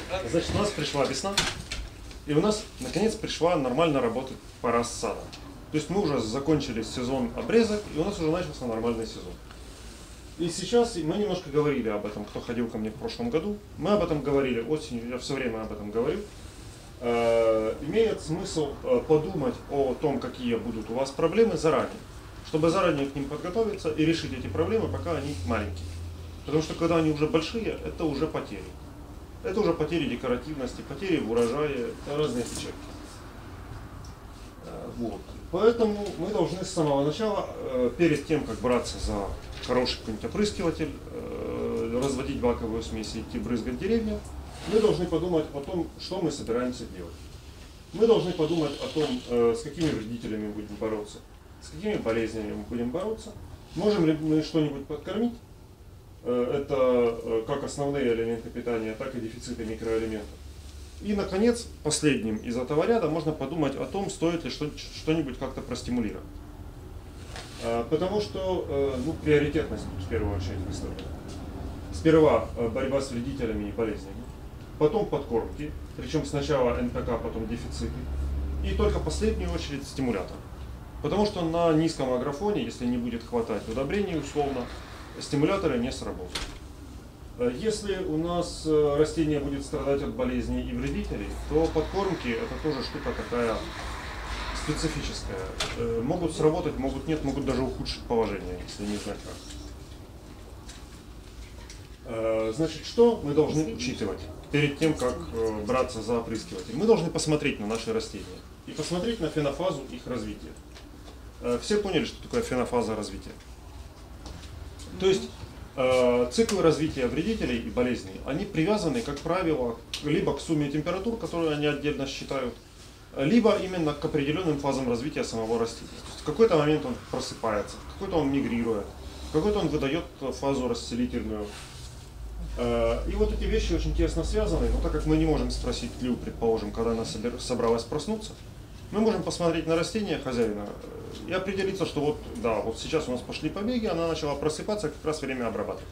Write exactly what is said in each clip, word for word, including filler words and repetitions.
Значит, у нас пришла весна, и у нас наконец пришла нормально работать пора с садом. То есть мы уже закончили сезон обрезок, и у нас уже начался нормальный сезон. И сейчас мы немножко говорили об этом, кто ходил ко мне в прошлом году. Мы об этом говорили осенью, я все время об этом говорю. Э, имеет смысл э, подумать о том, какие будут у вас проблемы заранее, чтобы заранее к ним подготовиться и решить эти проблемы, пока они маленькие. Потому что когда они уже большие, это уже потери. Это уже потери декоративности, потери в урожае, это разные печальки. Э, вот. Поэтому мы должны с самого начала, э, перед тем, как браться за хороший какой-нибудь опрыскиватель, э, разводить баковую смесь и идти брызгать деревья, мы должны подумать о том, что мы собираемся делать. Мы должны подумать о том, э, с какими вредителями мы будем бороться, с какими болезнями мы будем бороться, можем ли мы что-нибудь подкормить. Э, это э, как основные элементы питания, так и дефициты микроэлементов. И, наконец, последним из этого ряда можно подумать о том, стоит ли что-нибудь как-то простимулировать. Потому что ну, приоритетность тут в первую очередь выставлена. Сперва борьба с вредителями и болезнями, потом подкормки, причем сначала эн пэ ка, потом дефициты, и только в последнюю очередь стимулятор. Потому что на низком агрофоне, если не будет хватать удобрений условно, стимуляторы не сработают. Если у нас растение будет страдать от болезней и вредителей, то подкормки это тоже штука такая специфическая. Могут сработать, могут нет, могут даже ухудшить положение, если не знать как. Значит, что мы должны учитывать перед тем, как браться за опрыскиватель? Мы должны посмотреть на наши растения и посмотреть на фенофазу их развития. Все поняли, что такое фенофаза развития? То есть циклы развития вредителей и болезней, они привязаны, как правило, либо к сумме температур, которые они отдельно считают, либо именно к определенным фазам развития самого растения. То есть в какой-то момент он просыпается, в какой-то он мигрирует, в какой-то он выдает фазу расселительную. И вот эти вещи очень тесно связаны, но так как мы не можем спросить тлю, предположим, когда она собралась проснуться, мы можем посмотреть на растение хозяина и определиться, что вот, да, вот сейчас у нас пошли побеги, она начала просыпаться, как раз время обрабатывать.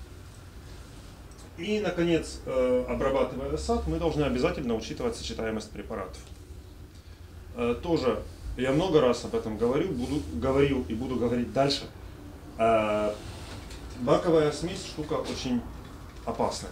И, наконец, обрабатывая сад, мы должны обязательно учитывать сочетаемость препаратов. Тоже я много раз об этом говорю, буду, говорил и буду говорить дальше. Баковая смесь штука очень опасная.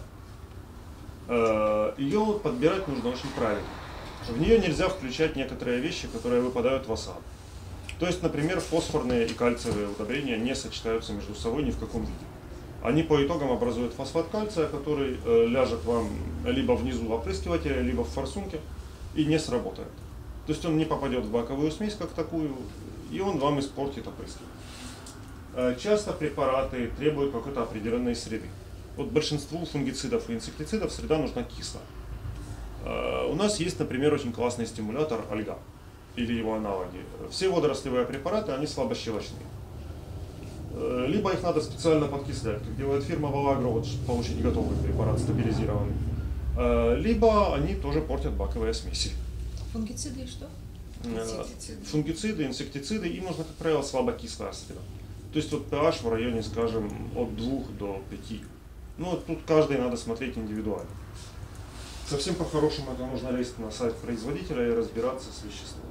Ее подбирать нужно очень правильно. В нее нельзя включать некоторые вещи, которые выпадают в осаду. То есть, например, фосфорные и кальциевые удобрения не сочетаются между собой ни в каком виде. Они по итогам образуют фосфат кальция, который э, ляжет вам либо внизу в опрыскивателе, либо в форсунке и не сработает. То есть он не попадет в баковую смесь как такую, и он вам испортит опрыскиватель. Э, часто препараты требуют какой-то определенной среды. Вот большинству фунгицидов и инсектицидов среда нужна кислая. У нас есть, например, очень классный стимулятор альга или его аналоги. Все водорослевые препараты, они слабощелочные. Либо их надо специально подкислять, как делает фирма Vaлагro, вот, чтобы получить готовый препарат, стабилизированный. Либо они тоже портят баковые смеси. Фунгициды и что? Инсектициды. Фунгициды, инсектициды, им нужно, как правило, слабокислая среда. То есть вот pH в районе, скажем, от двух до пяти. Ну, тут каждый надо смотреть индивидуально. Совсем по-хорошему это нужно лезть на сайт производителя и разбираться с веществом.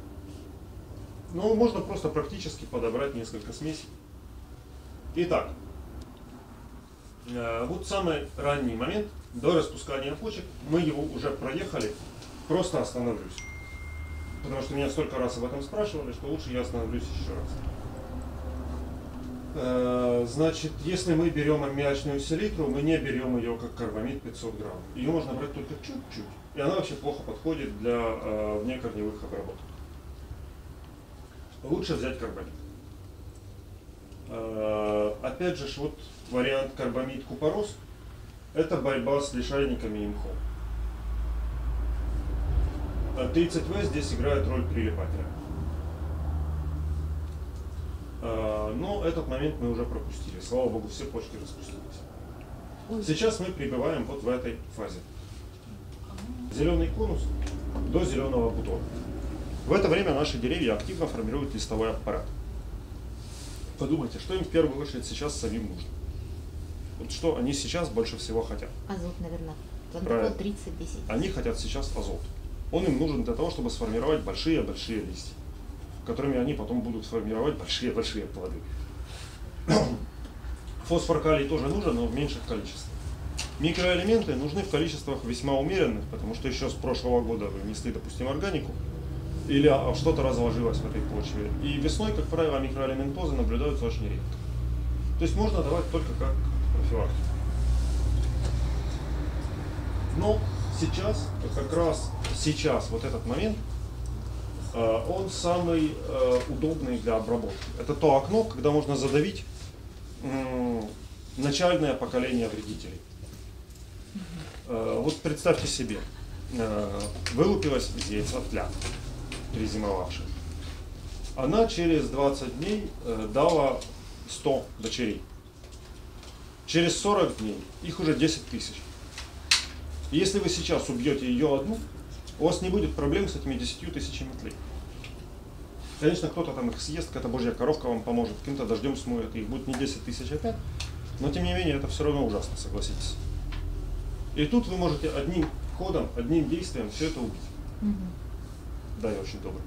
Но можно просто практически подобрать несколько смесей. Итак, вот самый ранний момент до распускания почек, мы его уже проехали, просто остановлюсь. Потому что меня столько раз об этом спрашивали, что лучше я остановлюсь еще раз. Значит, если мы берем аммиачную селитру, мы не берем ее как карбамид пятьсот грамм. Ее можно брать только чуть-чуть. И она вообще плохо подходит для э, внекорневых обработок. Лучше взять карбамид. Э, опять же, вот вариант карбамид купорос. Это борьба с лишайниками и мхом. тридцать вэ здесь играет роль прилипателя. Но этот момент мы уже пропустили. Слава богу, все почки распустились. Сейчас мы прибываем вот в этой фазе. Зеленый конус до зеленого бутона. В это время наши деревья активно формируют листовой аппарат. Подумайте, что им в первую очередь сейчас самим нужно. Вот что они сейчас больше всего хотят. Азот, наверное. Протокол тридцать десять. Они хотят сейчас азот. Он им нужен для того, чтобы сформировать большие-большие листья, которыми они потом будут формировать большие-большие плоды. Фосфор, калий тоже нужен, но в меньших количествах. Микроэлементы нужны в количествах весьма умеренных, потому что еще с прошлого года вы внесли, допустим, органику, или что-то разложилось в этой почве. И весной, как правило, микроэлементозы наблюдаются очень редко. То есть можно давать только как профилактику. Но сейчас, как раз сейчас, вот этот момент, он самый удобный для обработки. Это то окно, когда можно задавить начальное поколение вредителей. Вот представьте себе, вылупилась здесь тля, перезимовавшая. Она через двадцать дней дала сто дочерей. Через сорок дней их уже десять тысяч. Если вы сейчас убьете ее одну, у вас не будет проблем с этими десятью тысячами тлей. Конечно, кто-то там их съест, какая-то божья коровка вам поможет, каким-то дождем смоет, их будет не десять тысяч опять, но тем не менее это все равно ужасно, согласитесь. И тут вы можете одним ходом, одним действием все это убить. Mm-hmm. Да, я очень добрый.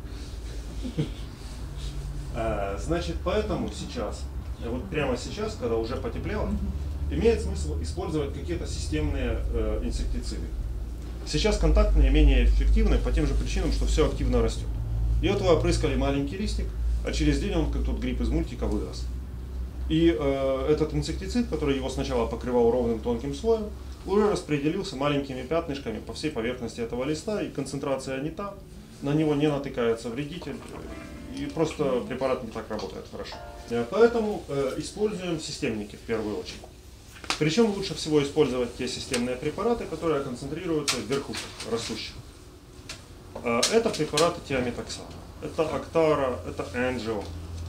Значит, поэтому сейчас, вот прямо сейчас, когда уже потеплело, имеет смысл использовать какие-то системные э, инсектициды. Сейчас контактные менее эффективны по тем же причинам, что все активно растет. И вот вы опрыскали маленький листик, а через день он, как тот гриб из мультика, вырос. И э, этот инсектицид, который его сначала покрывал ровным тонким слоем, уже распределился маленькими пятнышками по всей поверхности этого листа, и концентрация не та, на него не натыкается вредитель, и просто препарат не так работает хорошо. Поэтому э, используем системники в первую очередь. Причем лучше всего использовать те системные препараты, которые концентрируются в верхушках растущих. Э, это препараты тиаметоксана, это Актара, это Энджио.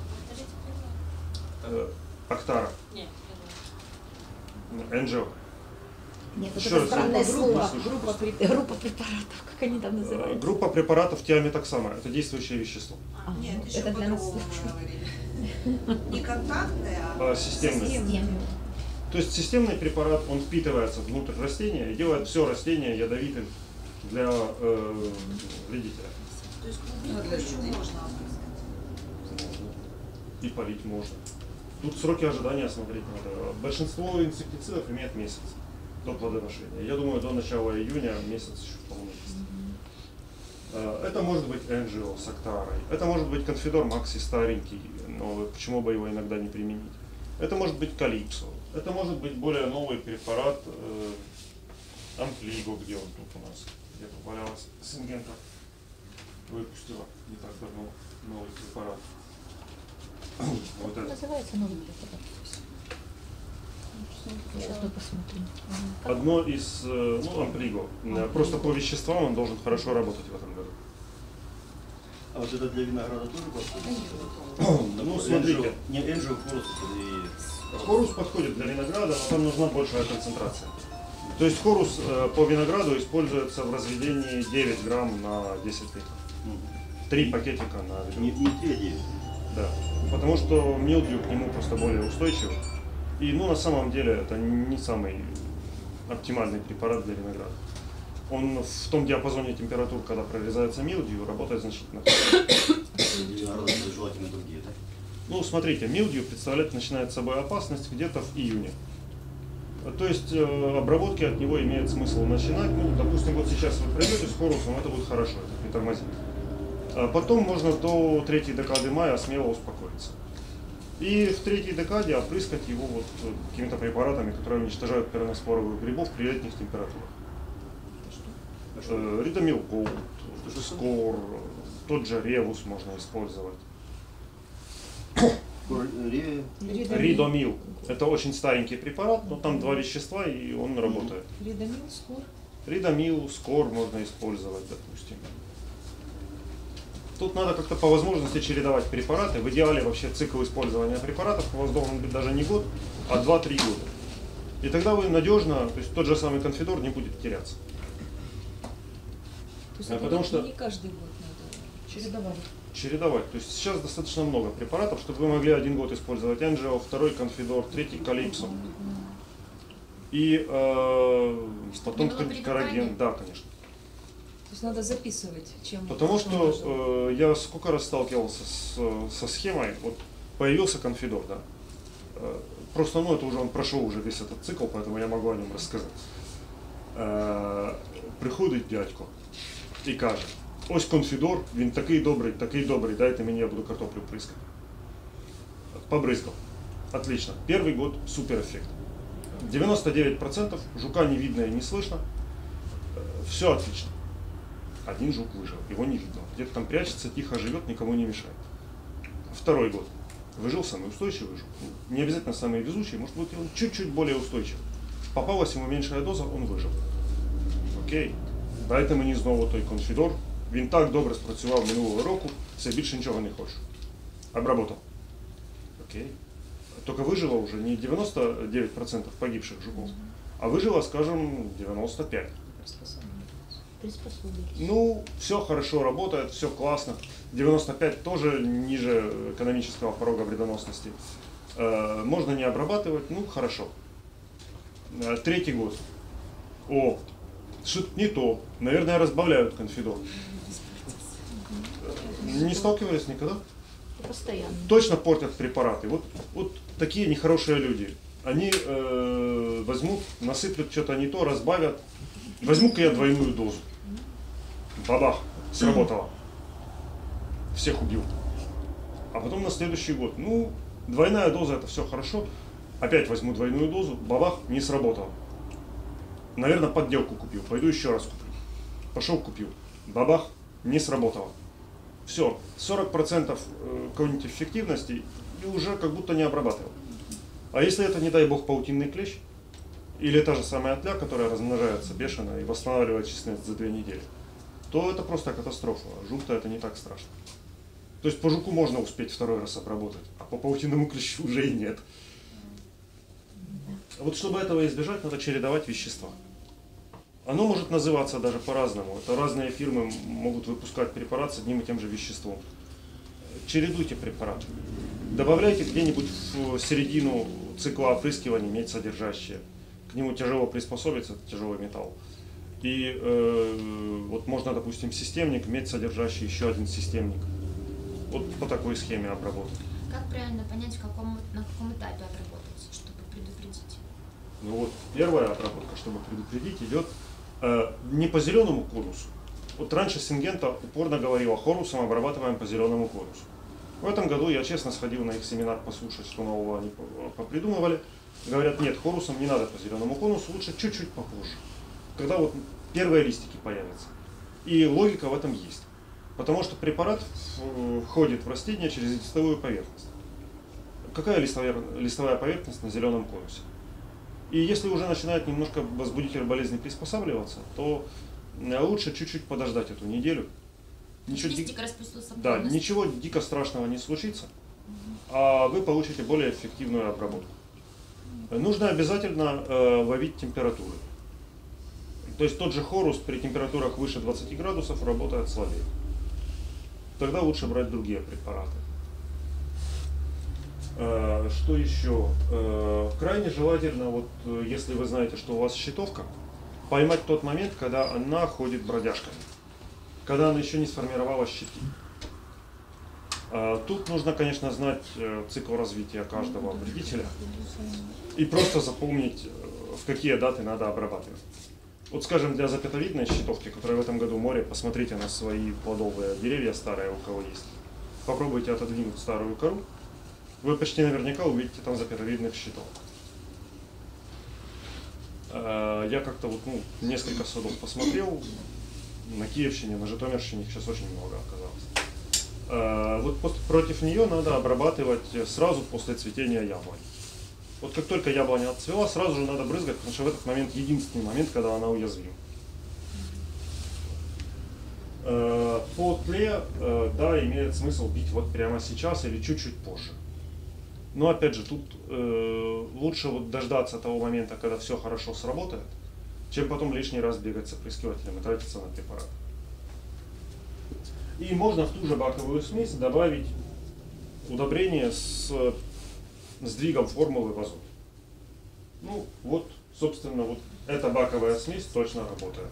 Э, Актара. Энджио. Нет, Еще это раз, странное группа, слово. группа, Группа, группа препаратов, как они там называются? Группа препаратов тиаметоксама, это действующее вещество. А, Нет, ну, еще это для нас по-другому мы говорили. Не контактные, а, а системные. системные. То есть системный препарат, он впитывается внутрь растения и делает все растение ядовитым для э, вредителя. То есть клубнику еще можно опрыскать? Можно. И полить можно. Тут сроки ожидания смотреть надо. Большинство инсектицидов имеет месяц до плодоношения. Я думаю, до начала июня месяц еще вполне есть. Это может быть Энджио с Актарой. Это может быть Конфидор Макси старенький, но почему бы его иногда не применить. Это может быть Калипсо. Это может быть более новый препарат э, Амплиго, где он тут у нас где-то валялась. Сингента выпустила не так давно новый препарат. Вот Как это. называется новый препарат? Сейчас мы посмотрим. Одно из, э, ну, Амплиго. Просто по веществам он должен хорошо работать в этом году. А вот это для винограда тоже подходит? Ну, смотрите. Не Энджио, Хорус и... Хорус подходит для винограда, но там нужна большая концентрация. То есть хорус э, по винограду используется в разведении девять грамм на десять литров. Три пакетика на ведро. Не, не три, а девять. Да. Потому что милдью к нему просто более устойчивый. И ну на самом деле это не самый оптимальный препарат для винограда. Он в том диапазоне температур, когда прорезается милдью, работает значительно хуже. Для винограда желательно другие, да? Ну, смотрите, милдью представлять начинает собой опасность где-то в июне. То есть э, обработки от него имеет смысл начинать. Ну, допустим, вот сейчас вы пройдете с хорусом, это будет хорошо, это притормозит. А потом можно до третьей декады мая смело успокоиться. И в третьей декаде опрыскать его вот какими-то препаратами, которые уничтожают пероноспоровых грибов при летних температурах. Э, Ридомил Голд, Скор, тот же Ревус можно использовать. Ридомил. Это очень старенький препарат, но там два вещества и он работает. Ридомил, скор. Ридомил, Скор можно использовать, допустим. Тут надо как-то по возможности чередовать препараты. В идеале вообще цикл использования препаратов у вас должен быть даже не год, а два-три года. И тогда вы надежно, то есть тот же самый Конфидор не будет теряться. То есть А это потому не- что- не каждый год надо чередовать. Чередовать. То есть сейчас достаточно много препаратов, чтобы вы могли один год использовать Энджио, второй Конфидор, третий Калипсо. И э, потом было кон- прибывание? корреген, да, конечно. То есть надо записывать, чем... Потому что что нужно. э, я сколько раз сталкивался с, со схемой, вот появился конфидор, да. Э, просто, ну, это уже он прошел уже весь этот цикл, поэтому я могу о нем рассказать. Е, приходить дядько і каже: ось конфідор, він такий добрий, такий добрий, дайте мені, я буду картоплю прыскать. Побрызгал. Отлично. Первый год супер эффект. девяносто девять процентов жука не видно и не слышно. Все отлично. Один жук выжил, его не видно. Где-то там прячется, тихо живет, никому не мешает. Второй год. Выжил самый устойчивый жук. Не обязательно самый везучий, может быть, он чуть-чуть более устойчивый. Попалась ему меньшая доза, он вижив. Окей, дайте мені знову той конфідор. Він так добре спрацював минулого року, все більше нічого не хочу. Обработал. Окей. Только выжило уже не девяносто девять процентов погибших жуков, а выжило, скажем, девяносто пять процентов. Приспособились. Ну, все хорошо работает, все классно. девяносто пять тоже ниже экономического порога вредоносности. Э, можно не обрабатывать, ну, хорошо. Э, третий год. О, что-то не то. Наверное, разбавляют конфидор. Не сталкивались никогда? Постоянно. Точно портят препараты. Вот, вот такие нехорошие люди. Они э, возьмут, насыплют что-то не то, разбавят. Возьму-ка я двойную дозу. Бабах, сработало. Всех убил. А потом на следующий год, ну, двойная доза, это все хорошо. Опять возьму двойную дозу, бабах, не сработало. Наверное, подделку купил, пойду еще раз куплю. Пошел купил, бабах, не сработало. Все, сорок процентов какой-нибудь эффективности и уже как будто не обрабатывал. А если это, не дай бог, паутинный клещ, или та же самая тля, которая размножается бешено и восстанавливает численность за две недели, то это просто катастрофа. Жук-то это не так страшно. То есть по жуку можно успеть второй раз обработать, а по паутинному клещу уже и нет. Вот чтобы этого избежать, надо чередовать вещества. Оно может называться даже по-разному. Это разные фирмы могут выпускать препарат с одним и тем же веществом. Чередуйте препараты. Добавляйте где-нибудь в середину цикла опрыскивания медь содержащее. К нему тяжело приспособиться, это тяжелый металл. И э, вот можно, допустим, системник, медь содержащий еще один системник. Вот по такой схеме обработки. Как правильно понять, в каком, на каком этапе обработать, чтобы предупредить? Ну вот, первая обработка, чтобы предупредить, идет э, не по зеленому конусу. Вот раньше Сингента упорно говорила: хорусом обрабатываем по зеленому конусу. В этом году я честно сходил на их семинар послушать, что нового они попридумывали. Говорят: нет, хорусом не надо по зеленому конусу, лучше чуть-чуть попозже, когда вот первые листики появятся. И логика в этом есть. Потому что препарат входит в растение через листовую поверхность. Какая листовая, листовая поверхность на зеленом конусе? И если уже начинает немножко возбудитель болезни приспосабливаться, то лучше чуть-чуть подождать эту неделю. Ничего, Листик распустился да, полностью. ничего дико страшного не случится, а вы получите более эффективную обработку. Нужно обязательно э, ловить температуры. То есть тот же хорус при температурах выше двадцати градусов работает слабее. Тогда лучше брать другие препараты. Э, что еще? Э, крайне желательно, вот, если вы знаете, что у вас щитовка, поймать тот момент, когда она ходит бродяжками, когда она еще не сформировала щиты. Э, тут нужно, конечно, знать э, цикл развития каждого вредителя и просто запомнить, э, в какие даты надо обрабатывать. Вот, скажем, для запятовидной щитовки, которая в этом году море, посмотрите на свои плодовые деревья старые, у кого есть. Попробуйте отодвинуть старую кору, вы почти наверняка увидите там запятовидных щитов. Я как-то вот, ну, несколько садов посмотрел, на Киевщине, на Житомирщине их сейчас очень много оказалось. Вот против нее надо обрабатывать сразу после цветения яблони. Вот как только яблоня отцвела, сразу же надо брызгать, потому что в этот момент единственный момент, когда она уязвима. По тле, да, имеет смысл бить вот прямо сейчас или чуть-чуть позже. Но опять же, тут э, лучше вот дождаться того момента, когда все хорошо сработает, чем потом лишний раз бегать с опрыскивателем и тратиться на препарат. И можно в ту же баковую смесь добавить удобрение с сдвигом формулы в азот. Ну, вот Собственно, вот эта баковая смесь точно работает.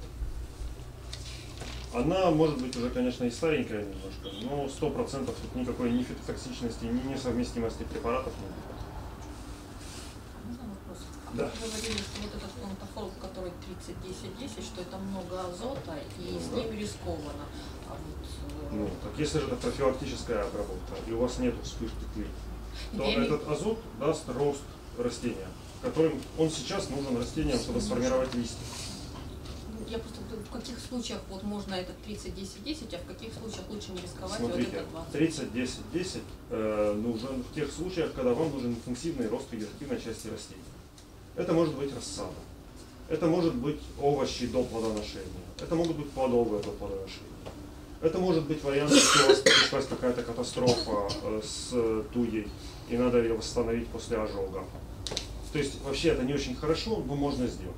Она может быть уже, конечно, и старенькая немножко, но сто процентов тут никакой ни фитотоксичности, ни несовместимости препаратов не будет. Можно вопрос? А Да. Вы говорили, что вот этот плантофол, который тридцать десять десять, что это много азота и Ну, с да. ним рискованно. А вот, э, Ну, так если же это профилактическая обработка, и у вас нет вспышки тлей, то Я име- этот азот даст рост растения, которым он сейчас нужен растениям, чтобы сформировать листья. я просто в каких случаях вот можно этот тридцать десять десять, а в каких случаях лучше не рисковать и вот Смотрите, этот двадцать? тридцать десять десять э, нужен в тех случаях, когда вам нужен интенсивный рост вегетативной части растений. Это может быть рассада, это может быть овощи до плодоношения, это могут быть плодовые до плодоношения. Это может быть вариант, если у вас случилась какая-то катастрофа э, с туей, и надо ее восстановить после ожога. То есть вообще это не очень хорошо, но можно сделать.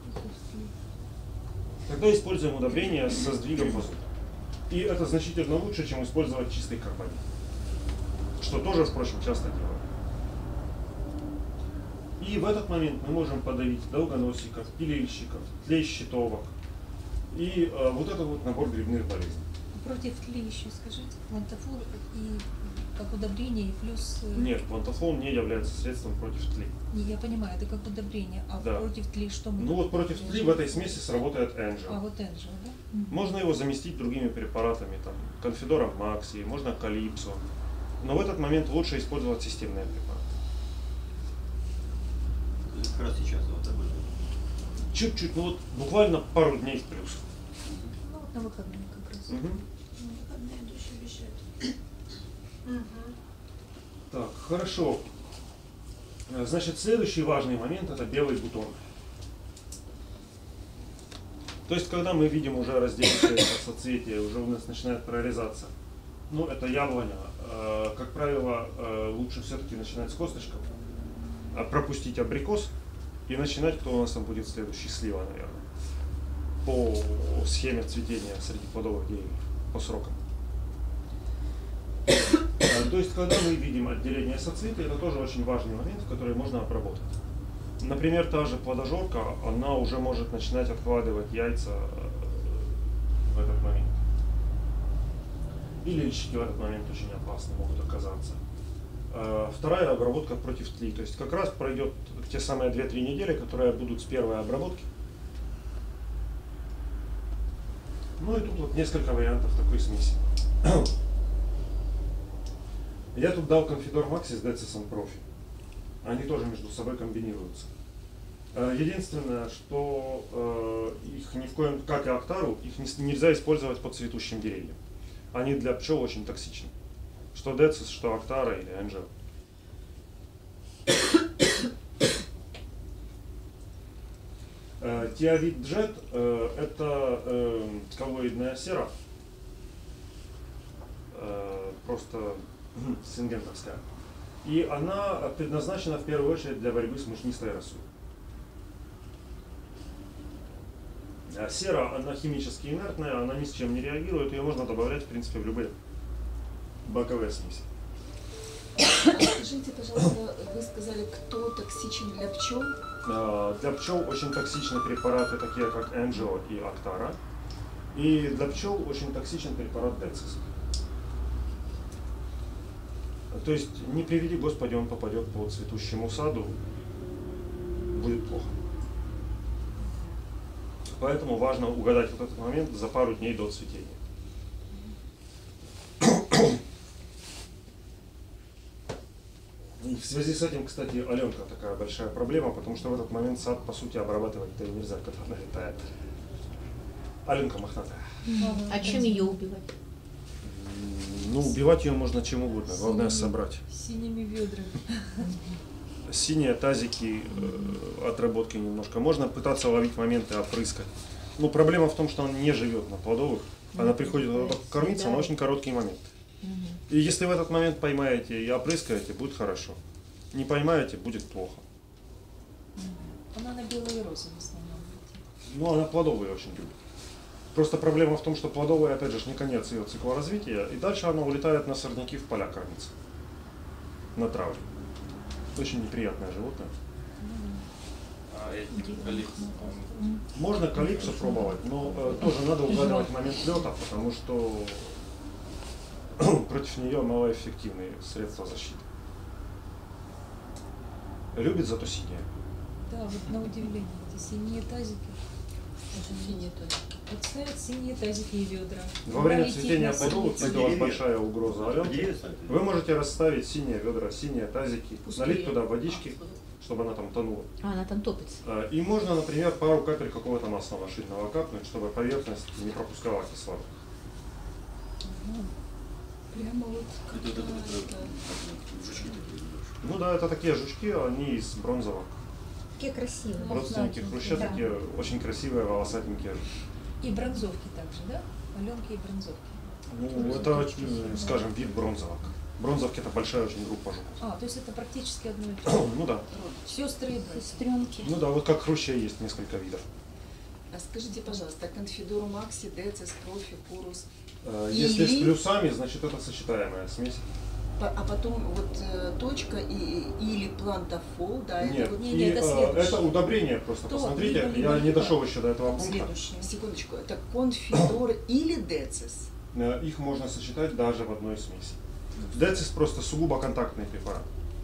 Тогда используем удобрения со сдвигом в азот. И это значительно лучше, чем использовать чистый карбамид. Что тоже, впрочем, часто делают. И в этот момент мы можем подавить долгоносиков, пилильщиков, тлей щитовок и э, вот этот вот набор грибных болезней. Против тли еще скажите, плантофор и как удобрение, и плюс... э, Нет, плантофол не является средством против тли. Не, я понимаю, это как удобрение, а Да. против тли что мы... Ну вот против тли в этой смеси сработает А Angel. вот Энджел, да? Мгм. Можно его заместить другими препаратами, там, конфидором Макси, можно Калипсо. Но в этот момент лучше использовать системные препараты. Как раз сейчас вот об этом. Чуть-чуть, ну вот буквально пару дней в плюс. Ну, вот на выходные как раз. Мгм. Так, хорошо. Э, Значит, следующий важный момент — это белый бутон. То есть, когда мы видим уже разделившееся соцветие, уже у нас начинает прорезаться. Ну, это яблоня. Э, Как правило, э, лучше все-таки начинать с косточков, а пропустить абрикос и начинать, кто у нас там будет следующий, слива, наверное, по схеме цветения среди плодовых деревьев, по срокам. Э, То есть, когда мы видим отделение соцветия, это тоже очень важный момент, который можно обработать. Например, та же плодожорка, она уже может начинать откладывать яйца э, в этот момент. И лильщики в этот момент очень опасны могут оказаться. Э, Вторая обработка против тли. То есть как раз пройдет те самые две-три недели, которые будут с первой обработки. Ну и тут вот несколько вариантов такой смеси. Я тут дал конфидор Макси с Децисом Профи. Они тоже между собой комбинируются. Э, Единственное, что э, их ни в коем, как и Актару, их не- нельзя использовать под цветущим деревьям. Они для пчел очень токсичны. Что Децис, что Актара или Angel. Э, Тиавит Джет э, это э, коллоидная сера. Э, просто сингентовская. И она предназначена в первую очередь для борьбы с мучнистой росой. А сера, она химически инертная, она ни с чем не реагирует, ее можно добавлять, в принципе, в любые баковые смеси. Скажите, пожалуйста, вы сказали, кто токсичен для пчел? А, Для пчел очень токсичны препараты, такие как Angel и Актара. И для пчел очень токсичен препарат Децис. То есть, не приведи Господи, он попадет по цветущему саду, будет плохо. Поэтому важно угадать вот этот момент за пару дней до цветения. И в связи с этим, кстати, Аленка такая большая проблема, потому что в этот момент сад, по сути, обрабатывать-то и нельзя, когда она летает. Аленка мохнатая. А чем ее убивать? Ну, убивать ее можно чем угодно, главное собрать. Синими ведрами. Синие тазики, э, отработки немножко. Можно пытаться ловить моменты, опрыскать. Но проблема в том, что она не живет на плодовых. Она приходит туда только кормиться на очень короткий момент. И если в этот момент поймаете и опрыскаете, будет хорошо. Не поймаете, будет плохо. Она на белой розе в основном. Ну, она плодовые очень любит. Просто проблема в том, что плодовые, опять же, не конец ее цикла развития. И дальше она улетает на сорняки в поля кормиться. На траве. Очень неприятное животное. А эти коллекции. Можно калипсо пробовать, но э, тоже надо угадывать момент лета, потому что против нее малоэффективные средства защиты. Любит зато синее. Да, вот на удивление, эти синие тазики. Синие тазики. Вот ставят синие тазики и ведра. Во время Летит цветения на плодов, синие если у вас Деревья. большая угроза аленки, Деревья ставят? вы можете расставить синие ведра, синие тазики, Пустые. налить туда водички, чтобы она там тонула. А, она там топится. А, И можно, например, пару капель какого-то масла машинного капнуть, чтобы поверхность не пропускала кислород. Прямо вот Это, это, какая-то- это, жучки такие небольшие. Ну да, это такие жучки, они из бронзовых. Какие красивые. Родственники хруща, Да. такие очень красивые, волосатенькие. И бронзовки также, да? Аленки и бронзовки. Ну, это, э, скажем, вид бронзовок. Бронзовки это большая очень группа жуков. А, то есть это практически одно и то же. Ну да. Сестры и братья. Сестренки. Ну да, вот как хруща есть несколько видов. А скажите, пожалуйста, конфидор Макси, Децис, Профи, Курус. Э, Или- Если с плюсами, значит это сочетаемая смесь. По- А потом вот э, точка и, или плантафол, да, Нет, это вот не, и, не, это э, следующее. это удобрение просто. То, Посмотрите, либо, либо, я не либо. дошел еще до этого пункта. Следующее. секундочку, это конфидор или Децис. Э, Их можно сочетать даже в одной смеси. Децис просто сугубо контактный препарат.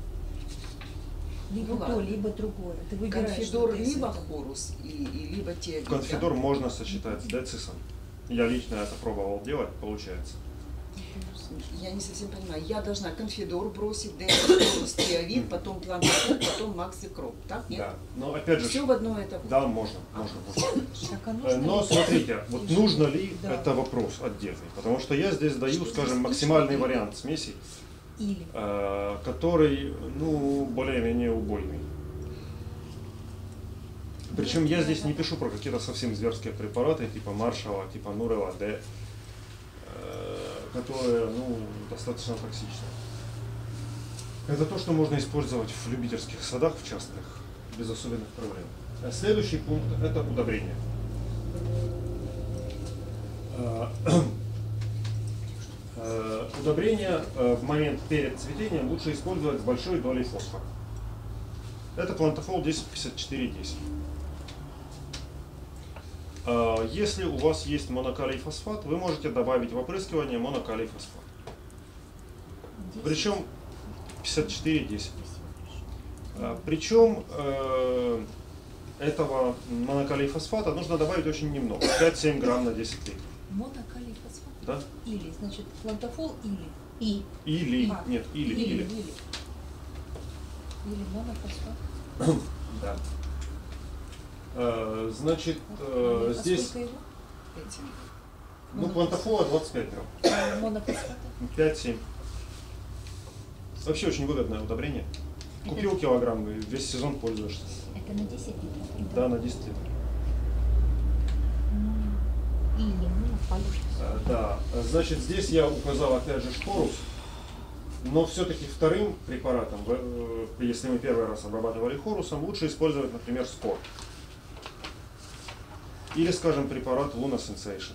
Либо Ну то, ладно. либо другое. Ты выбираешь. Конфидор что ты из либо этого. хорус, и, и либо те. Конфидор можно сочетать с децисом. Я лично это пробовал делать, получается. Я не совсем понимаю. Я должна конфидор бросить, Децис, хорус, тиавит, потом плантафол, потом Макси Кроп. Так? Нет? Да. Но опять же, Все в одно это. да, можно, можно, можно. Так, а Э, нужно Но ли- смотрите, вот нужно ли Да. это вопрос отдельный, потому что я здесь даю, Что скажем, здесь максимальный пишут? вариант смеси, Или. э, который, ну, более-менее убойный. Причем я здесь не пишу про какие-то совсем зверские препараты, типа Маршала, типа Нурела Д, э, которые, ну, достаточно токсичны. Это то, что можно использовать в любительских садах, в частных, без особенных проблем. А следующий пункт – это удобрение. Э, э, Удобрение э, в момент перед цветением лучше использовать с большой долей фосфора. Это плантафол десять пятьдесят четыре десять. Э, Если у вас есть монокалий фосфат, вы можете добавить в опрыскивание монокалий фосфат. Причем пятьдесят четыре десять. Э, Причем э, этого монокалий фосфата нужно добавить очень немного, пять-семь грамм на десять литров. Монокалий фосфат. Да? Или, значит, плантафол или. И. Или, А, нет, или, или. Или, или. Или монофосфат. Да. Э, Значит, А э, здесь, сколько его? Эти. ну, плантафола двадцать пять грамм, А монофосфата? пять-семь. Вообще очень выгодное удобрение. Купил килограмм и весь сезон пользуешься. Это на десять литров. Да, на десять литров. М. Или, ну, получится. Э, Да, значит, здесь я указал опять же шпорус, но все-таки вторым препаратом, в- э, если мы первый раз обрабатывали хорусом, лучше использовать, например, скор. Или, скажем, препарат Luna Sensation.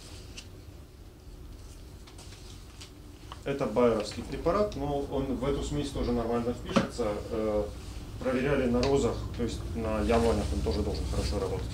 Это байеровский препарат, но он в эту смесь тоже нормально впишется. Э, Проверяли на розах, то есть на яблонях он тоже должен хорошо работать.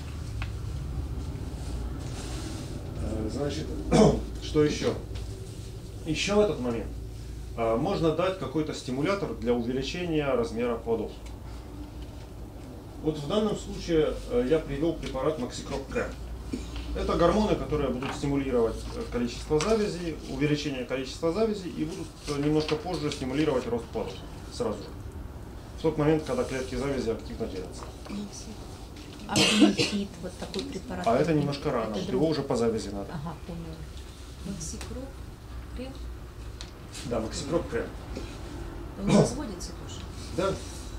Э, Значит, что еще? Еще в этот момент э, можно дать какой-то стимулятор для увеличения размера плодов. Вот в данном случае э, я привел препарат Maxicrop Крем. Это гормоны, которые будут стимулировать э, количество завязей, увеличение количества завязей и будут э, немножко позже стимулировать рост плодов сразу же. В тот момент, когда клетки завязи активно делятся. А фунгицид, вот такой препарат. А это немножко рано, Это его другой. уже по завязи надо. Ага, понял. Максикроп, крем. Да, Maxicrop Крем. Он разводится тоже. Да,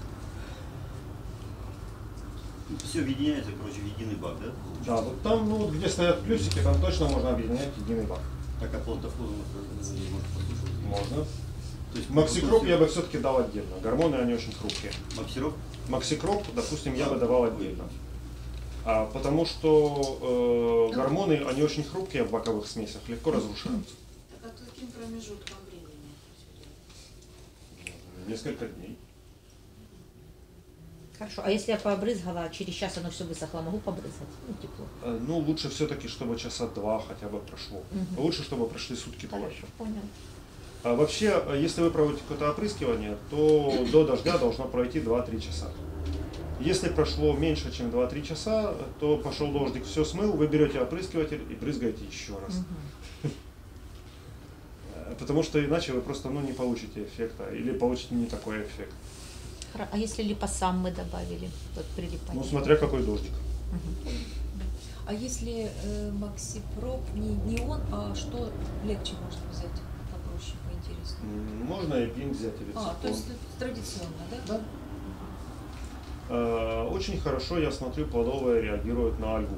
Все объединяется, короче, в единый бак, да? да, вот там, ну, вот где стоят плюсики, там точно можно объединять единый бак. Так, а плантафол у нас э, может послушать. Можно. То есть Максикроп я бы все-таки дал отдельно. Гормоны, они очень хрупкие. Максироп? Максикроп, допустим, я бы давал отдельно. А, потому что э, гормоны, они очень хрупкие в баковых смесях, легко разрушаются. Так а каким промежутком времени? Несколько дней. Хорошо. А если я пообрызгала, через час оно все высохло, могу побрызгать? Ну, тепло. Э, Ну, лучше все-таки, чтобы часа два хотя бы прошло. Мгм. Лучше, чтобы прошли сутки двое. Хорошо, понял. А вообще, э, если вы проводите какое-то опрыскивание, то до дождя должно пройти два-три часа. Если прошло меньше, чем два-три часа, то пошел дождик, все смыл, вы берете опрыскиватель и брызгаете еще раз. Мгм. Э, Потому что иначе вы просто ну, не получите эффекта или получите не такой эффект. Хоро- А если липосам мы добавили, вот прилипание? Ну, смотря какой дождик. Мгм. А если э, Максипроп не, не он, а что легче можно взять, попроще, поинтереснее? М, Можно и пин взять или А, то циклон. есть это традиционно, да? Да. Э, Очень хорошо, я смотрю, плодовые реагируют на альгу.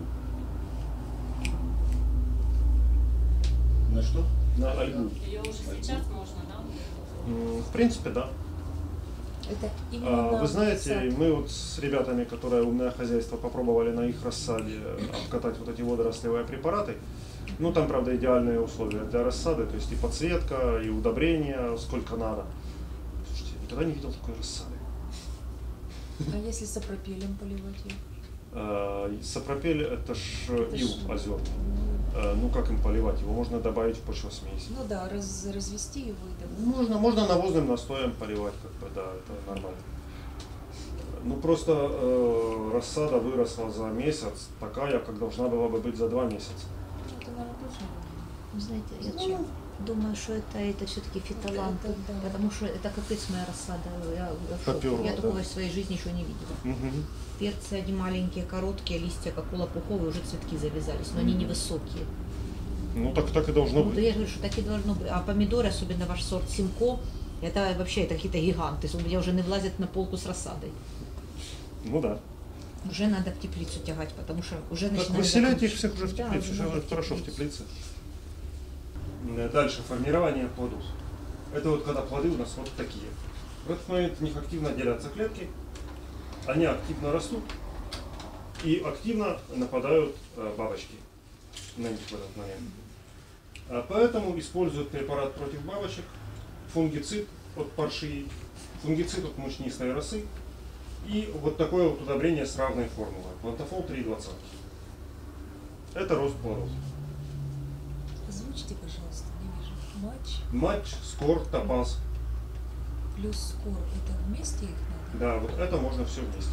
На что? На альгу. Ее уже сейчас можно, да? М, В принципе, да. Это А, именно Вы на знаете, сад. мы вот с ребятами, которые умное хозяйство, попробовали на их рассаде обкатать вот эти водорослевые препараты. Ну, там, правда, идеальные условия для рассады, то есть и подсветка, и удобрения, сколько надо. Слушайте, я никогда не видел такой рассады. А если сапропелем поливать ее? Э, Сапропель – это ж Это ил ж, озерный. ну, Э, Ну, как им поливать? Его можно добавить в почвосмесь. Ну да, раз, развести его и добавить. Можно, можно навозным настоем поливать, как бы, да, это нормально. Ну, просто э, рассада выросла за месяц, такая, как должна была бы быть за два месяца. Ну, это, наверное, тоже. Вы знаете, я Ну, чё- думаю, что это, это все-таки фитолант, Это да. потому что это капец моя рассада. Я, я в шоке. Поперла, Я да. такого в своей жизни еще не видела. Мгм. Перцы они маленькие, короткие, листья как у лопуховые, уже цветки завязались, но они Мгм. невысокие. Ну, так, так и должно Ну, да быть. я говорю, что так и должно быть. А помидоры, особенно ваш сорт Симко, это вообще это какие-то гиганты. У меня уже не влазят на полку с рассадой. Ну да. Уже надо в теплицу тягать, потому что уже Так начинают выселяйте их закручивать. всех уже в Да, теплицу, уже все надо в хорошо в теплицу. теплице. М, Дальше, формирование плодов. Это вот когда плоды у нас вот такие. В этот момент в них активно делятся клетки, они активно растут и активно нападают э, бабочки на них в этот момент. А поэтому используют препарат против бабочек, фунгицид от парши, фунгицид от мучнистой росы и вот такое вот удобрение с равной формулой. Плантафол три двадцать. Это рост плодов. Озвучьте, пожалуйста, не вижу. Матч Матч, скор, топаз. плюс скор. Это вместе их надо? Да, вот это можно все вместе.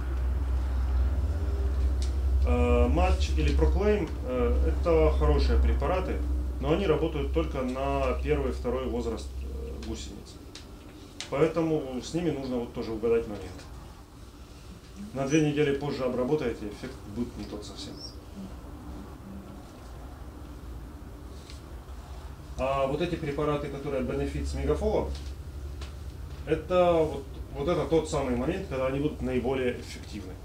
Э, Матч или Proclaim э, это хорошие препараты, но они работают только на первый и второй возраст э, гусениц. Поэтому с ними нужно вот тоже угадать момент. На две недели позже обработаете, эффект будет не тот совсем. А вот эти препараты, которые Benefit с мегафолом, это вот, вот это тот самый момент, когда они будут наиболее эффективны.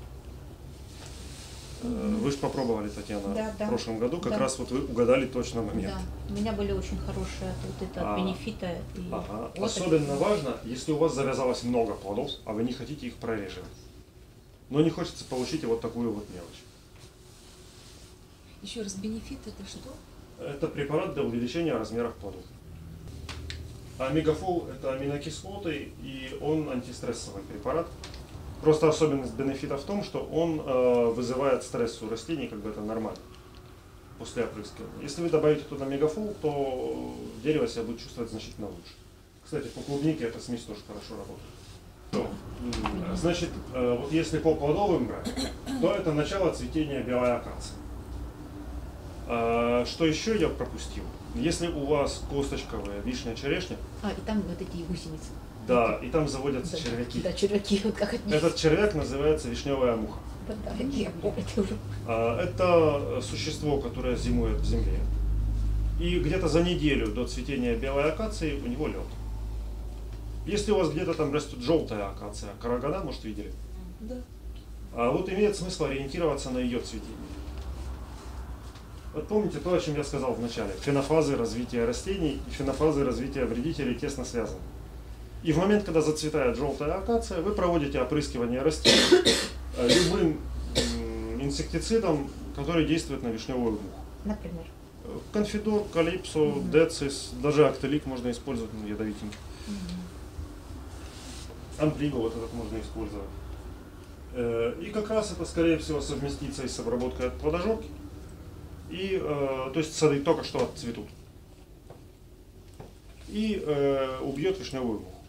Э, Вы же попробовали, Татьяна, Да, да. в прошлом году, как Да. раз вот вы угадали точно момент. Да, у меня были очень хорошие вот это А, от бенефита. И Ага. вот Особенно это- важно, если у вас завязалось много плодов, а вы не хотите их прореживать. Но не хочется получить вот такую вот мелочь. Еще раз, бенефит это что? Это препарат для увеличения размеров плодов. А мегафол это аминокислоты, и он антистрессовый препарат. Просто особенность бенефита в том, что он э, вызывает стресс у растений, как бы это нормально после опрыскивания. Если вы добавите туда мегафол, то дерево себя будет чувствовать значительно лучше. Кстати, по клубнике эта смесь тоже хорошо работает. То, м, значит, э, вот если по плодовым брать, то это начало цветения белой акации. А, что еще я пропустил? Если у вас косточковая вишня, черешня, А, и там вот эти гусеницы. да, и там заводятся Да, червяки. Да, червяки, вот как от них. Этот червяк называется вишневая муха. Да, да, я помню, это уже. А, Это существо, которое зимует в земле. И где-то за неделю до цветения белой акации у него лед. Если у вас где-то там растет желтая акация, карагана, может, видели? Да. А вот имеет смысл ориентироваться на ее цветение. Вот помните то, о чем я сказал в начале. Фенофазы развития растений и фенофазы развития вредителей тесно связаны. И в момент, когда зацветает желтая акация, вы проводите опрыскивание растений э, любым м, инсектицидом, который действует на вишневую муху. Например. Э, Конфидор, Калипсо, Мгм. Децис, даже Актелик можно использовать, ну, ядовитенький. Амплигу вот этот можно использовать. Э, И как раз это, скорее всего, совместится и с обработкой от плодожорки. И, э, то есть сады только что отцветут. И э, убьет вишневую муху.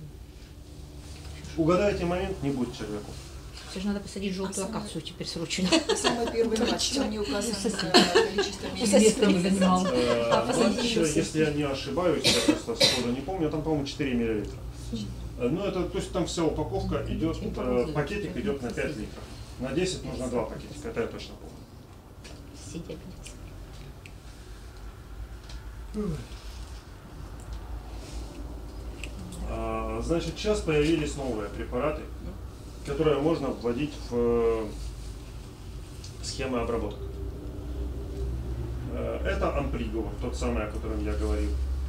Угадайте момент, не будет червяков. Все же надо посадить желтую А самое- акацию теперь срочно. Самый первый матч, там не указано Соседи. количество Место месяцев. не занимал. Э, А посадить матч, еще если я не ошибаюсь, я просто сходу не помню, там, по-моему, четыре миллилитра. Э, Ну, это, то есть там вся упаковка идет, э, пакетик идет на пять литров. На десять нужно два пакетика, это я точно помню. Сидя. А, Значит, сейчас появились новые препараты, которые можно вводить в э, схемы обработок. Э, Это амплигур, тот самый, о котором я говорил.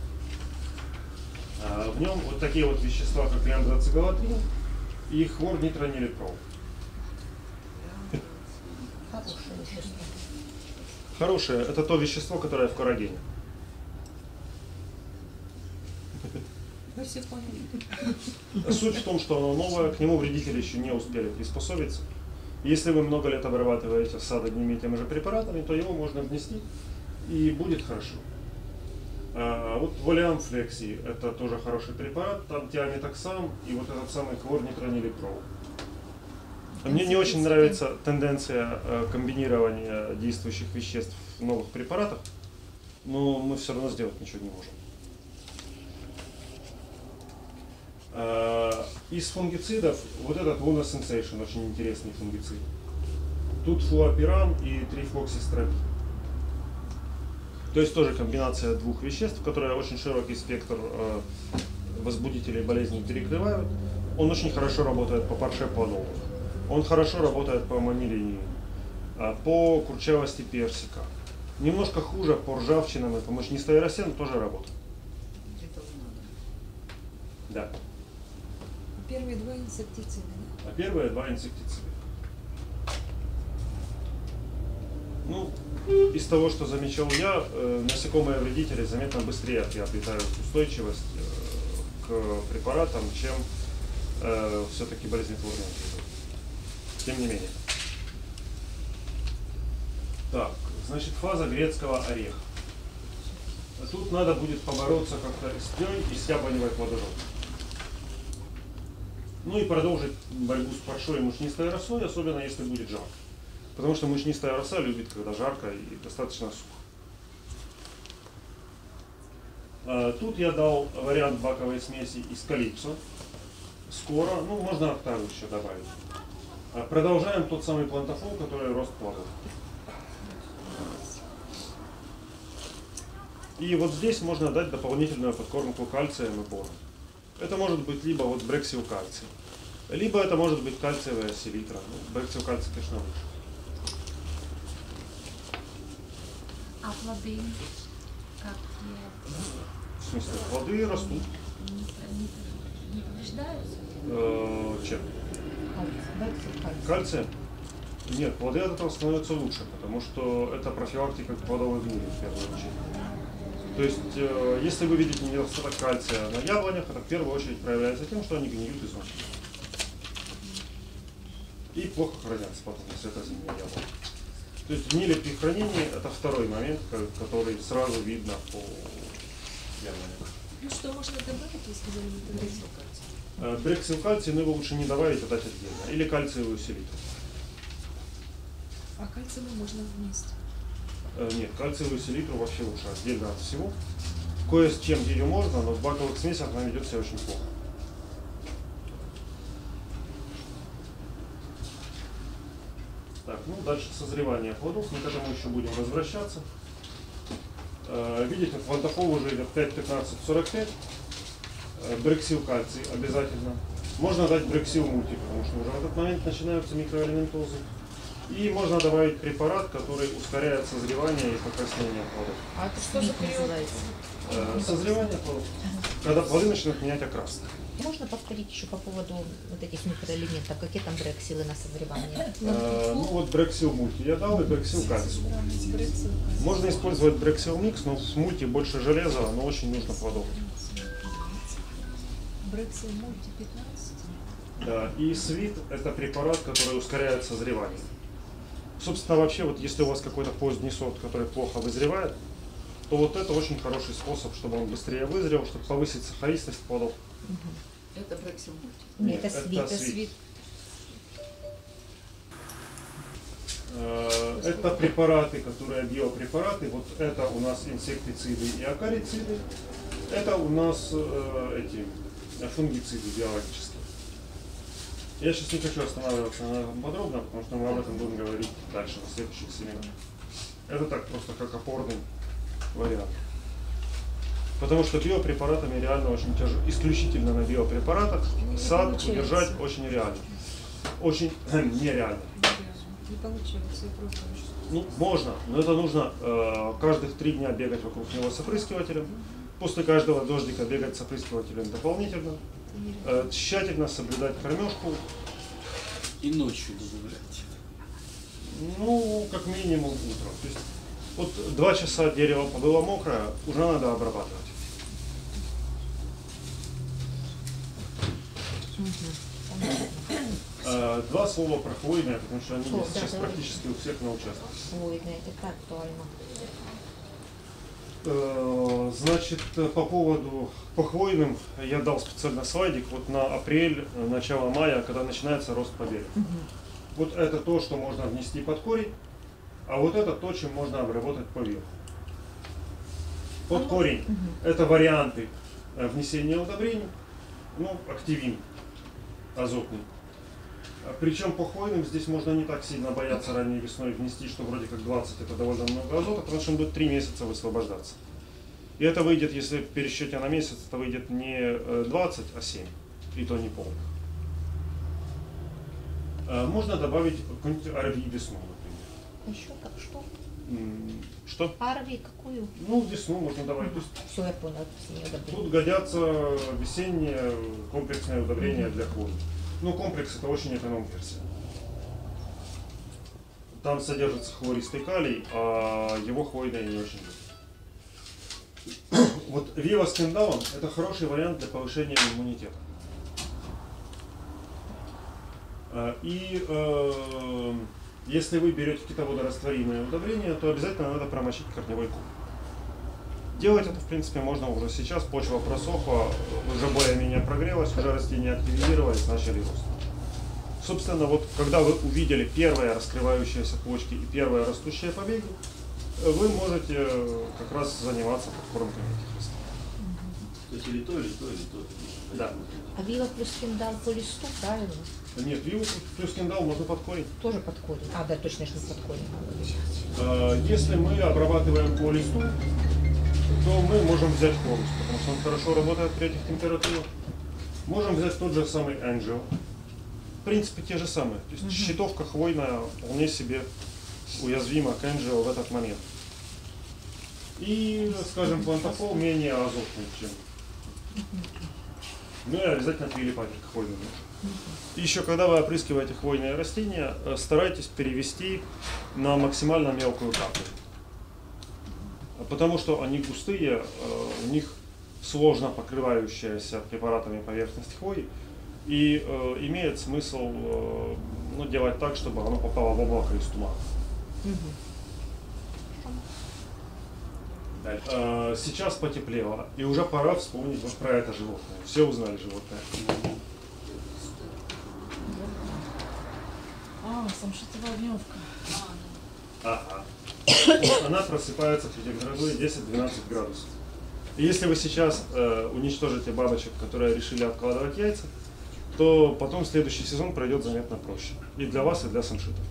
А, В нем вот такие вот вещества, как лиандроцигалатрин и хлорнитронилитрол. Хорошее вещество. Хорошее, это то вещество, которое в коллагене. Вы все поняли. Суть в том, что оно новое, к нему вредители еще не успели приспособиться. Если вы много лет обрабатываете сад одними и теми же препаратами, то его можно внести и будет хорошо. А вот Волиам Флекси – это тоже хороший препарат, там тиаметоксам и вот этот самый хлорнитронилитрол. Мне не очень нравится тенденция э, комбинирования действующих веществ в новых препаратах, но мы все равно сделать ничего не можем. Э, Из фунгицидов вот этот Luna Sensation очень интересный фунгицид. Тут флуопирам и трифлоксистрабин. То есть тоже комбинация двух веществ, которые очень широкий спектр э, возбудителей болезней перекрывают. Он очень хорошо работает по парше плодов. Он хорошо работает по манилинии, а по курчавости персика. Немножко хуже по ржавчинам и по мучнистой росе, но тоже работает. Да. Первые два инсектицида, да? А первые два инсектицида. Ну, из того, что замечал я, э, насекомые вредители заметно быстрее приобретают устойчивость э, к препаратам, чем э, все-таки болезнетворные грибы. Тем не менее. Так, значит, фаза грецкого ореха. Тут надо будет побороться как-то с тлей и с яблоневой плодородной. Ну и продолжить борьбу с паршой и мучнистой росой, особенно если будет жарко. Потому что мучнистая роса любит, когда жарко и достаточно сухо. А, Тут я дал вариант баковой смеси из калипсо. Скоро, ну можно октаву еще добавить. А, Продолжаем тот самый плантафол, который рост плодов. И вот здесь можно дать дополнительную подкормку кальцием и бором. Это может быть либо вот брексиокальций, либо это может быть кальциевая селитра. Ну, брексиокальций, конечно, лучше. А плоды какие? В смысле, плоды растут. Не, не, не повреждаются? Э, чем? Кальцием? Нет, плоды от этого становятся лучше, потому что это профилактика плодовой гнили в первую очередь. То есть, э, если вы видите недостаток кальция на яблонях, это в первую очередь проявляется тем, что они гниют изнутри. И плохо хранятся потом, если это зимние яблоки. То есть гнили при хранении – это второй момент, который сразу видно по яблоням. Ну что можно добавить, вы сказали, не брексиокальций? Э, Брексиокальций, но его лучше не добавить, а дать отдельно. Или кальциевую селитру. А кальциевый можно вместе. Э, Нет, кальциевую селитру вообще лучше отдельно от всего. Кое с чем ее можно, но в баковых смесях она ведет себя очень плохо. Так, ну дальше созревание плодов, мы к этому еще будем возвращаться. Э, Видите, плантафол уже идет пять, пятнадцать, сорок пять. Э, Брексил кальций обязательно. Можно дать брексил мульти, потому что уже в этот момент начинаются микроэлементозы. И можно добавить препарат, который ускоряет созревание и покраснение плодов. А это что называется? Э, Созревание плодов. Когда плоды начинают менять окрас. Можно повторить еще по поводу вот этих микроэлементов, какие там брексилы на созревание? Э, Ну вот брексил мульти я дал и брексил кальций. Можно использовать брексил микс, но в мульти больше железа, но очень нужно плодов. Брексил мульти пятнадцать? Да, и свит – это препарат, который ускоряет созревание. Собственно, вообще, вот если у вас какой-то поздний сорт, который плохо вызревает, то вот это очень хороший способ, чтобы он быстрее вызрел, чтобы повысить сахаристость плодов. Это Брексим. Нет, это это свит. Это свит. Э, Это препараты, которые биопрепараты. Вот это у нас инсектициды и акарициды. Это у нас э, эти фунгициды биологические. Я сейчас не хочу останавливаться на этом подробно, потому что мы об этом будем говорить дальше на следующих семинарах. Это так просто как опорный вариант. Потому что биопрепаратами реально очень тяжело, исключительно на биопрепаратах сад получается. удержать очень реально. Очень нереально. Не получается, я просто очень... Ну, можно, но это нужно э, каждых три дня бегать вокруг него с опрыскивателем. После каждого дождика бегать с опрыскивателем дополнительно. Э, тщательно соблюдать кормежку. И ночью добавлять. Ну, как минимум утром. То есть, вот два часа дерево было мокрое, уже надо обрабатывать. Э, Два слова про хвойные, потому что они О, есть да, сейчас давай. практически у всех на участках. Хвойные, это актуально. Э, Значит, по поводу по хвойным я дал специально слайдик вот на апрель, э, начало мая, когда начинается рост побега. Вот это то, что можно внести под корень, а вот это то, чем можно обработать поверху. Под корень это варианты э, внесения удобрений, ну, активин азотный. А Причем по хвойным здесь можно не так сильно бояться ранней весной внести, что вроде как двадцать это довольно много азота, потому что он будет три месяца высвобождаться. И это выйдет, если в пересчете на месяц, это выйдет не э, двадцать, а семь, и то не полных. Э, Можно добавить какую-нибудь ар ви весну, например. Еще как что? М, Что? Арви какую? Ну, весну можно добавить. То есть Все, я понял, все не удобрения. тут годятся весенние комплексные удобрения для хвои. Ну, комплекс это очень эконом-версия. Там содержится хлористый калий, а его хвойные не очень любят. Вот Viva Skindown это хороший вариант для повышения иммунитета. А, И э, если вы берете какие-то водорастворимые удобрения, то обязательно надо промочить корневой куб. Делать это, в принципе, можно уже сейчас. Почва просохла, уже более-менее прогрелась, уже растения активизировались, начали рост. Собственно, вот когда вы увидели первые раскрывающиеся почки и первые растущие побеги, вы можете э, как раз заниматься подкормками этих растений. То есть или то, или то, или то. Да. А Вива плюс киндал по листу, правильно? Нет, Viva плюс киндал можно под корень. Тоже под корень. А, да, точно, что под корень. Э, Если мы обрабатываем по листу, то мы можем взять хлорус, потому что он хорошо работает при этих температурах. Можем взять тот же самый Angel. В принципе, те же самые. То есть щитовка хвойная вполне себе уязвима к Angel в этот момент. И, скажем, плантофол менее азотный, чем. Ну и обязательно трилипатик хвойный. И еще, когда вы опрыскиваете хвойные растения, э, старайтесь перевести на максимально мелкую каплю. Потому что они густые, э, у них сложно покрывающаяся препаратами поверхность хвои. И э, имеет смысл э, ну, делать так, чтобы оно попало в облако из тумана. Дальше. Э, Сейчас потеплело, и уже пора вспомнить вот про это животное. Все узнали животное. А, самшитовая огневка. Ага. Она просыпается при температуре десять-двенадцать градусов. И если вы сейчас э, уничтожите бабочек, которые решили откладывать яйца, то потом следующий сезон пройдет заметно проще. И для вас, и для самшитов.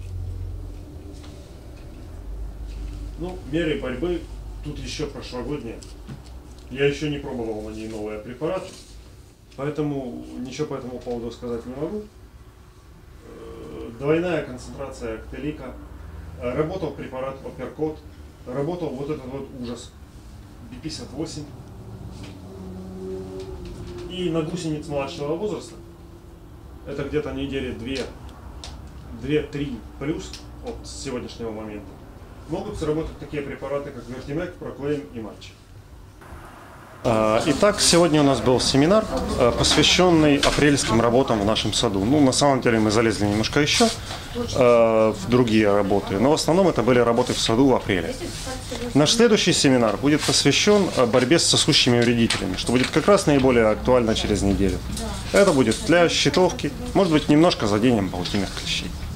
Ну, меры борьбы тут еще прошлогодние. Я еще не пробовал на ней новые препараты, поэтому ничего по этому поводу сказать не могу. Э, Двойная концентрация актелика. Э, Работал препарат Оперкот. Работал вот этот вот ужас би пятьдесят восемь. И на гусениц младшего возраста, это где-то недели две, две-три плюс от сегодняшнего момента, могут сработать такие препараты, как Вертимек, Проклейм и Матч. Итак, сегодня у нас был семинар, посвященный апрельским работам в нашем саду. Ну, на самом деле мы залезли немножко еще в другие работы, но в основном это были работы в саду в апреле. Наш следующий семинар будет посвящен борьбе с сосущими вредителями, что будет как раз наиболее актуально через неделю. Это будет для щитовки, может быть, немножко заденем паутинных клещей.